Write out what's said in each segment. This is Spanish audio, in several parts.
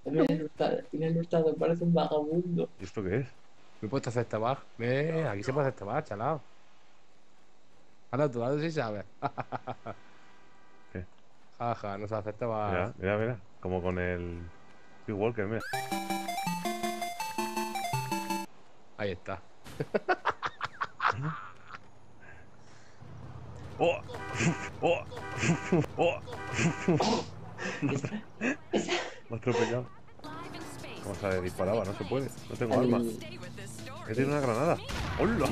Me han hurtado, parece un vagabundo. ¿Y esto qué es? Me he puesto a hacer tabaco. Aquí se puede hacer tabaco, chalao. Ahora tú, ahora sí sabes. ¿Qué? Jaja, no sabes hacer tabaco. Mira, mira, mira. Como con el Big Walker, mira. Ahí está. ¡Oh! ¡Oh! ¡Oh! Esa, esa. Me ha atropellado. ¿Cómo se disparaba? No se puede. No tengo arma. ¿Qué tiene una granada? ¡Hola!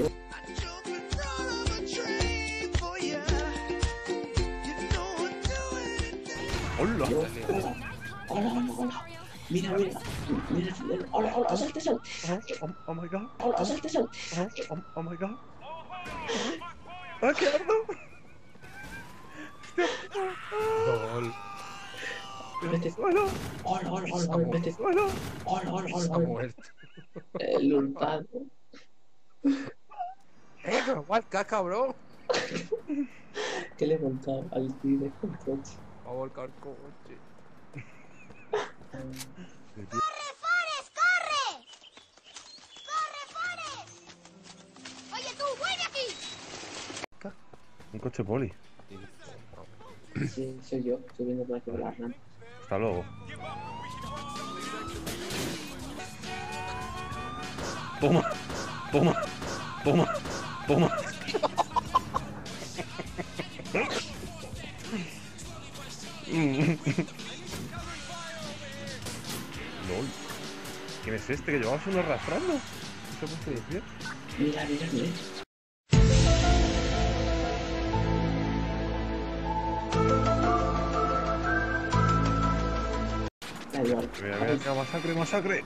¡Hola! Hola, hola, hola. Mira, mira. Mira, hola, hola, salte, salte. Oh my god. Hola, salte, salte. Oh my god. ¡Ah, qué ardo! Gol. Vete. ¡Hola! Hola, hola, hola, hola, vete. ¡Hola! Hola, hola, hola, Se ha hola. muerto. El hurtado. Pero Wildcat, cabrón. ¿Qué le he volcado al tigre con el coche? Va a volcar el coche. ¡Corre, Forest! ¡Corre! ¡Corre, Forest! Oye, tú, vuelve aquí. Un coche poli. Sí, soy yo. Estoy viendo por aquí por la rampa. Hasta luego. Toma. Toma. Toma. Toma. LOL. ¿Quién es este que llevabas uno arrastrando? ¿No se puede decir? Mira, mira, mira. Da igual. Mira, mira, mira, masacre, masacre.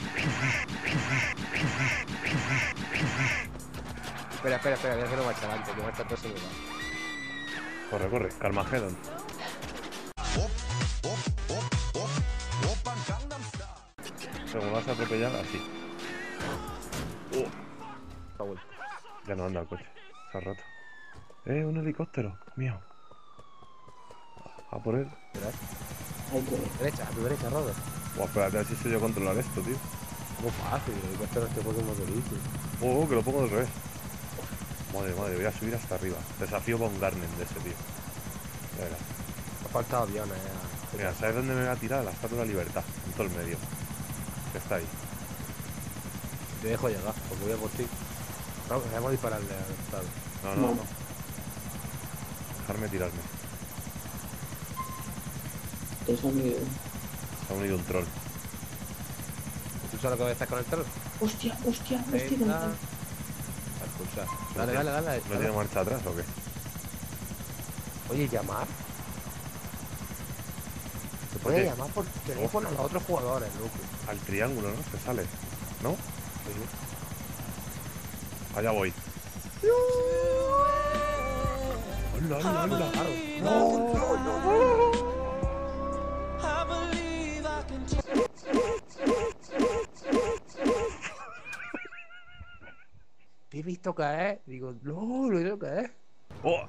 Espera, espera, espera. Voy a hacerlo más adelante, que va a estar todo seguro. Corre, corre, Carmageddon. Según vas a atropellar, así. Ha vuelto. Ya no anda el coche. Se ha roto. Un helicóptero. Mío. A por él. Hay que... Derecha, a tu derecha, Robert. Buah, espérate, a ver si sé yo controlar esto, tío. Muy fácil, el helicóptero este Pokémon de Luigi. Que lo pongo al revés. Madre, madre, voy a subir hasta arriba. Desafío con Garnen de ese tío. Ya verás. Me ha faltado aviones, Mira, ¿sabes dónde me voy a tirar? La Estatua de la Libertad. En todo el medio. Que está ahí. Te dejo llegar, porque voy a por ti. No, vamos a dispararle al estado. No, no, no. Dejarme tirarme. Eso amigo. Se ha unido un troll. ¿Tú sabes lo que voy a estar con el troll? Hostia, hostia, hostia. Venga. A expulsar. Dale, dale, dale. ¿No tiene marcha atrás o qué? Oye, llamar. Se puede llamar por teléfono a los otros jugadores, loco. Al triángulo, ¿no? Te sale. ¿No? Allá voy. ¡Hola, hola, hola! ¡No! Te he visto caer. Digo, no, lo he visto caer. ¡Oh!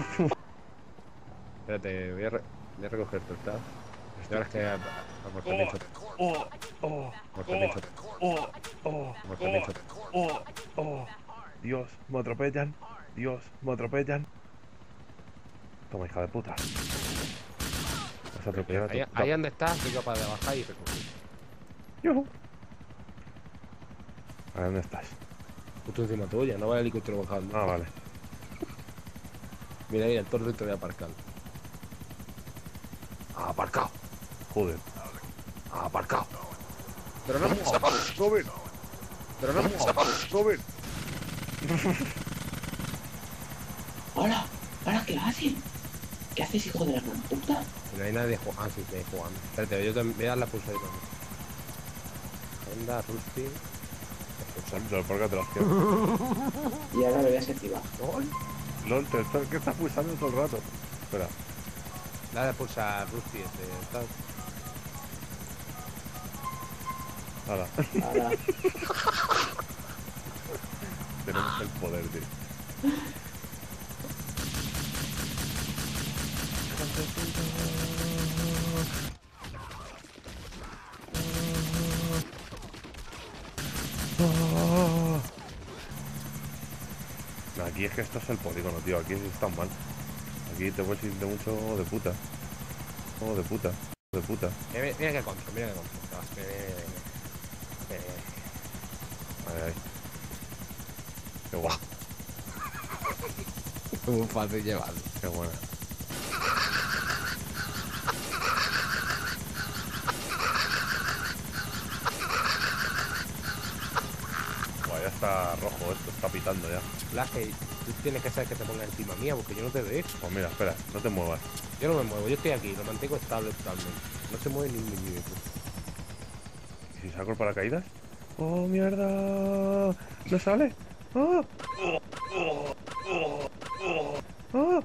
Espérate, voy a recoger tu estado. Y ahora es que a mortalito. ¡Oh! ¡Oh! Mortalito. ¡Oh! ¡Oh! Mortalito. ¡Oh! ¡Oh! Dios, me atropellan. Dios, me atropellan. Toma, hija de puta. Vas a atropellar a tu puta. Ahí donde estás, soy capaz de bajar y recoger. Yuhu. ¿A dónde estás? Justo encima tuya, no va el helicóptero bajando. Ah, vale. Mira, mira, el toro te voy a aparcar. Ha aparcado. Joder. Ha aparcado. Pero no Robin. Pero no Robin. Hola, ¿para qué haces? ¿Qué haces, hijo de la gran puta? No hay nadie jugando. Ah, sí, que hay jugando. Espérate, yo también voy a dar la pulsadita. Anda, Rusty. Sandro, ¿por qué te lo hacías? Y ahora lo voy a desactivar. LOL, ¿qué estás pulsando todo el rato? Espera. Dale a pulsar Rusty este. Nada. Ahora, Tenemos el poder, tío. Aquí es que esto es el polígono, tío. Aquí está mal. Aquí te puedes ir de mucho de puta. Oh, de puta. De puta. Mira que contra, mira que contra. Ay, ay. Qué guay. Es muy fácil llevarlo. Qué buena. Buah, ya está rojo esto, está pitando ya. Flash, tú tienes que saber que te pongas encima mía porque yo no te veo. Pues mira, espera, no te muevas. Yo no me muevo, yo estoy aquí, lo mantengo estable totalmente. No se mueve ni un milímetro. ¿Y si saco el paracaídas? ¡Oh, mierda! ¿No sale? ¡Oh! ¡Oh!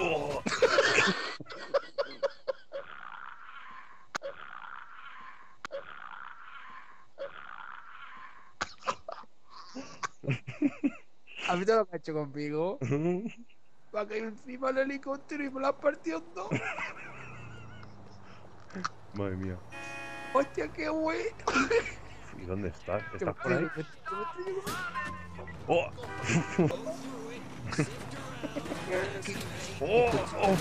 ¿Has visto lo que ha hecho conmigo? Va a caer encima del helicóptero y me la has partido en dos. Madre mía. ¡Hostia, qué bueno! ¿Y dónde estás? Que ¿Estás me por ahí? estoy- que me estoy llevando. ¡Oh! ¡Oh! ¡Oh!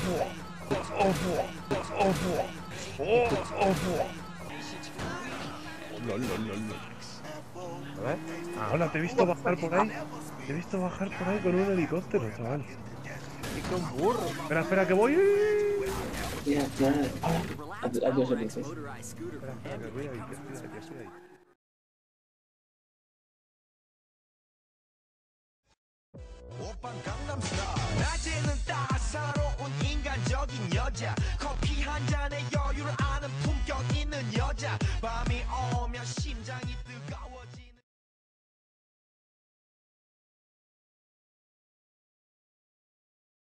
¡Oh! ¡Oh! ¡Oh! ¡Lol, lol, lol, lol! A ver. Hola, te he visto bajar por ahí. Te he visto bajar por ahí con un helicóptero, chaval. Y que un burro. Espera, espera, que voy. Tira, tira. Adiós, Ulises. Espera, espera, que voy ahí, que estoy ahí. 오빤 강남스타일 낮에는 따사로운 인간적인 여자 커피 한 잔에 여유를 아는 품격 있는 여자 밤이